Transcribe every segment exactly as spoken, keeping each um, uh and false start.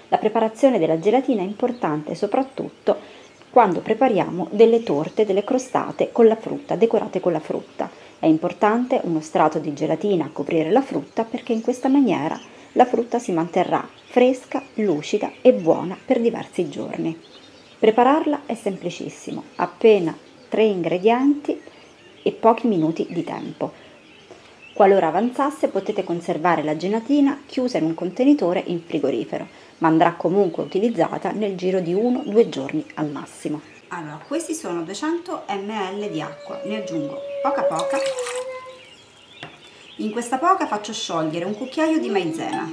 La preparazione della gelatina è importante soprattutto quando prepariamo delle torte, delle crostate con la frutta, decorate con la frutta. È importante uno strato di gelatina a coprire la frutta perché in questa maniera la frutta si manterrà fresca, lucida e buona per diversi giorni. Prepararla è semplicissimo, appena tre ingredienti e pochi minuti di tempo. Qualora avanzasse potete conservare la gelatina chiusa in un contenitore in frigorifero, ma andrà comunque utilizzata nel giro di uno due giorni al massimo. Allora, questi sono duecento millilitri di acqua, ne aggiungo poca poca. In questa poca faccio sciogliere un cucchiaio di maizena.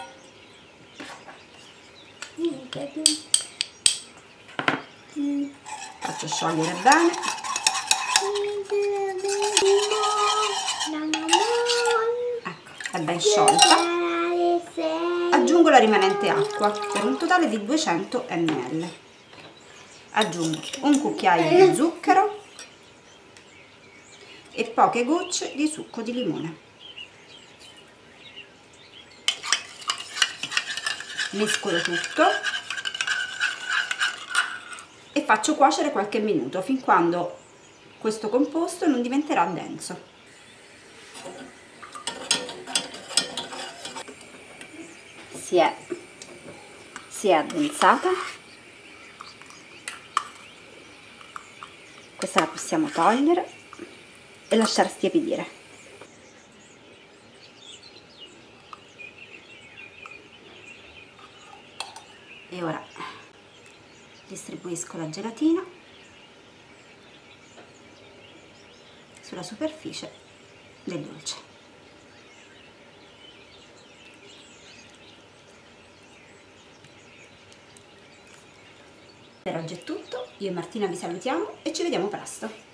Faccio sciogliere bene. Ecco, è ben sciolta. Aggiungo la rimanente acqua per un totale di duecento millilitri. Aggiungo un cucchiaio di zucchero e poche gocce di succo di limone. Mescolo tutto e faccio cuocere qualche minuto fin quando questo composto non diventerà denso. Si è, si è addensata. Questa la possiamo togliere e lasciare stiepidire. E ora distribuisco la gelatina sulla superficie del dolce. Per oggi è tutto, io e Martina vi salutiamo e ci vediamo presto.